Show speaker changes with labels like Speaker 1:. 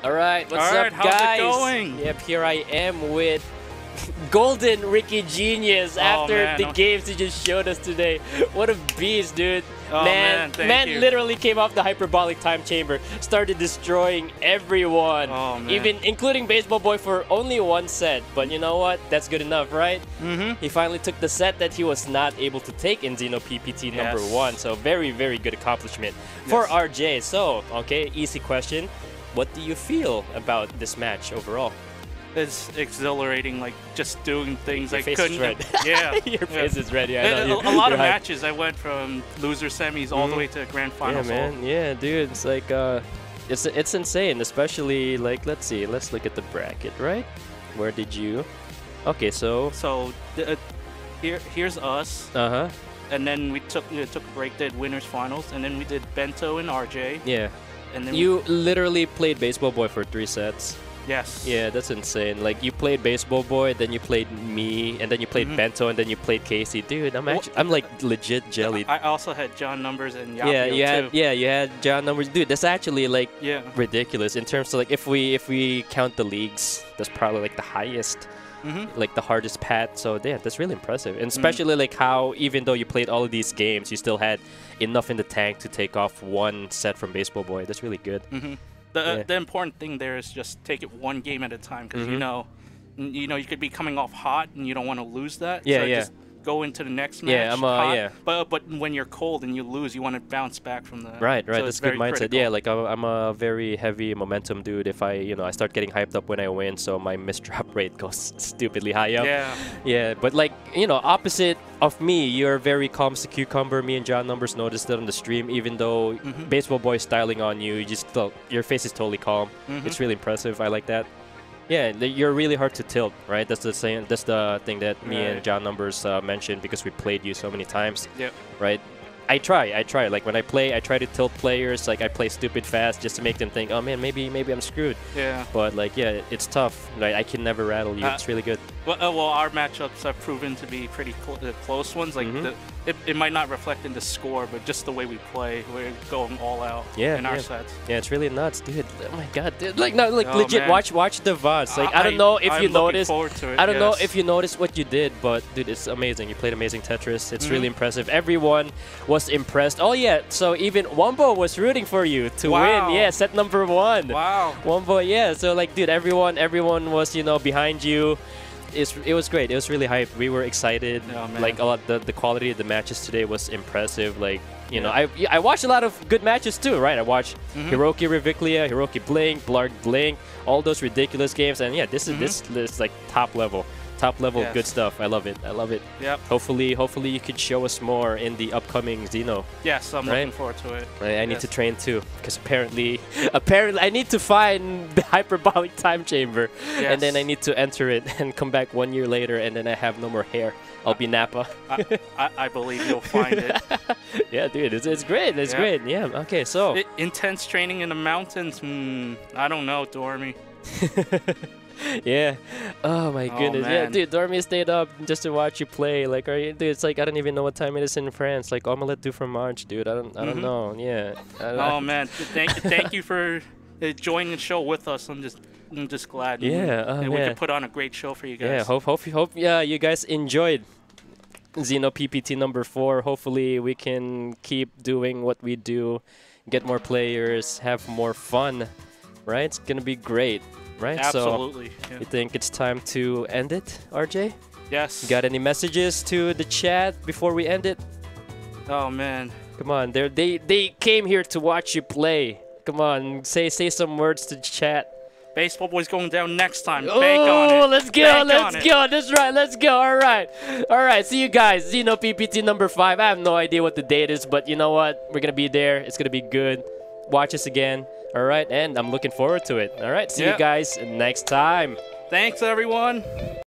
Speaker 1: All right, what's
Speaker 2: All right,
Speaker 1: up, guys?
Speaker 2: how's it going?
Speaker 1: Yep, here I am with Golden Ricky Genius after the games he just showed us today. What a beast, dude.
Speaker 2: Oh, man, thank you.
Speaker 1: literally came off the hyperbolic time chamber, started destroying everyone,
Speaker 2: Oh, man.
Speaker 1: even including Baseball Boy for only one set. But you know what? That's good enough, right?
Speaker 2: Mm-hmm.
Speaker 1: He finally took the set that he was not able to take in Xeno PPT number 1. So very, very good accomplishment for RJ. So, okay, easy question. What do you feel about this match overall?
Speaker 2: It's exhilarating, like just doing things
Speaker 1: Your
Speaker 2: I
Speaker 1: face
Speaker 2: couldn't.
Speaker 1: is red.
Speaker 2: Yeah,
Speaker 1: Your face is red. Yeah, I
Speaker 2: A
Speaker 1: know.
Speaker 2: lot of
Speaker 1: You're hyped.
Speaker 2: matches, I went from loser semis all the way to grand
Speaker 1: Yeah,
Speaker 2: finals.
Speaker 1: man. Yeah, dude. It's like it's insane. Especially like let's see. Let's look at the bracket, right? Where did you? Okay, so.
Speaker 2: So here's us. And then we took a break, did winners finals, and then we did Bento and RJ.
Speaker 1: Yeah.
Speaker 2: And then
Speaker 1: You literally played Baseball Boy for 3 sets.
Speaker 2: Yes.
Speaker 1: Yeah, that's insane. Like you played Baseball Boy, then you played me, and then you played Bento, and then you played Casey. Dude, I'm like legit jellied.
Speaker 2: I also had John Numbers and Yapio
Speaker 1: you had John Numbers. Dude, that's actually like
Speaker 2: Yeah.
Speaker 1: ridiculous in terms of like if we count the leagues, that's probably like the highest. Like the hardest path. So yeah, that's really impressive. And especially like how even though you played all of these games, you still had enough in the tank to take off one set from Baseball Boy. That's really good.
Speaker 2: The important thing there is just take it one game at a time, because you know you could be coming off hot and you don't want to lose that.
Speaker 1: Yeah,
Speaker 2: so
Speaker 1: yeah.
Speaker 2: Just go into the next match.
Speaker 1: Yeah,
Speaker 2: hot, But when you're cold and you lose, you want to bounce back from the.
Speaker 1: Right.
Speaker 2: So
Speaker 1: That's
Speaker 2: it's
Speaker 1: a good
Speaker 2: very
Speaker 1: mindset.
Speaker 2: critical.
Speaker 1: Yeah, like I'm a very heavy momentum dude. If I start getting hyped up when I win, so my misdrop rate goes stupidly high up.
Speaker 2: Yeah.
Speaker 1: Yeah, but like opposite of me, you're very calm as a cucumber. Me and John Numbers noticed that on the stream. Even though Baseball Boy styling on you, your face is totally calm. It's really impressive. I like that. Yeah, you're really hard to tilt, right? That's the thing that me and John Numbers mentioned because we played you so many times.
Speaker 2: Yep.
Speaker 1: Right. I try. Like when I play, I try to tilt players. Like I play stupid fast just to make them think, oh man, maybe I'm screwed.
Speaker 2: Yeah.
Speaker 1: But like, yeah, it's tough. Right? I can never rattle you. It's really good.
Speaker 2: Well, our matchups have proven to be pretty close ones. Like it might not reflect in the score, but just the way we play, we're going all out in our sets.
Speaker 1: Yeah, it's really nuts, dude. Oh my god, dude. Like no, like legit.
Speaker 2: Man.
Speaker 1: Watch the VODs. Like I don't know if you noticed.
Speaker 2: I
Speaker 1: I don't know if you noticed what you did, but dude, it's amazing. You played amazing Tetris. It's really impressive. Everyone was impressed. Oh yeah, so even Wombo was rooting for you to win. Yeah, set number 1.
Speaker 2: Wow.
Speaker 1: Wombo, yeah. So like, dude, everyone was behind you. It was great. It was really hype. We were excited.
Speaker 2: Oh, man.
Speaker 1: Like a lot. The quality of the matches today was impressive. Like I watched a lot of good matches too, right? I watched Hiroki Reviclia, Hiroki Blink, Blarg Blink, all those ridiculous games. And yeah, this is like top level good stuff. I love it.
Speaker 2: Yep.
Speaker 1: Hopefully you could show us more in the upcoming Xeno.
Speaker 2: Yes, I'm looking forward to it.
Speaker 1: I need to train too, because apparently I need to find the hyperbolic time chamber, and then I need to enter it and come back 1 year later, and then I have no more hair. I'll be Nappa.
Speaker 2: I believe you'll find it.
Speaker 1: Yeah, dude, it's great. It's great. Yeah. Okay, so
Speaker 2: intense training in the mountains. I don't know, Dormy.
Speaker 1: yeah. Oh my goodness. Yeah,
Speaker 2: man.
Speaker 1: dude, Dormy stayed up just to watch you play. Like, dude, it's like I don't even know what time it is in France. Like omelette du fromage, dude. I don't know. Yeah.
Speaker 2: Oh man, thank you for joining the show with us. I'm just glad.
Speaker 1: Yeah.
Speaker 2: we could put on a great show for you guys.
Speaker 1: Yeah. Hope you guys enjoyed Xeno PPT number 4. Hopefully we can keep doing what we do, get more players, have more fun. Right? It's gonna be great. Right?
Speaker 2: Absolutely.
Speaker 1: So, you think it's time to end it, RJ?
Speaker 2: Yes.
Speaker 1: You got any messages to the chat before we end it?
Speaker 2: Oh man.
Speaker 1: Come on, they came here to watch you play. Come on, say some words to the chat.
Speaker 2: Baseball Boy's going down next time.
Speaker 1: Oh,
Speaker 2: Bank on it.
Speaker 1: Let's go. That's right. Let's go. All right. See you guys. Xeno PPT number 5. I have no idea what the date is, but you know what? We're gonna be there. It's gonna be good. Watch us again. All right, and I'm looking forward to it. All right, see you guys next time.
Speaker 2: Thanks, everyone.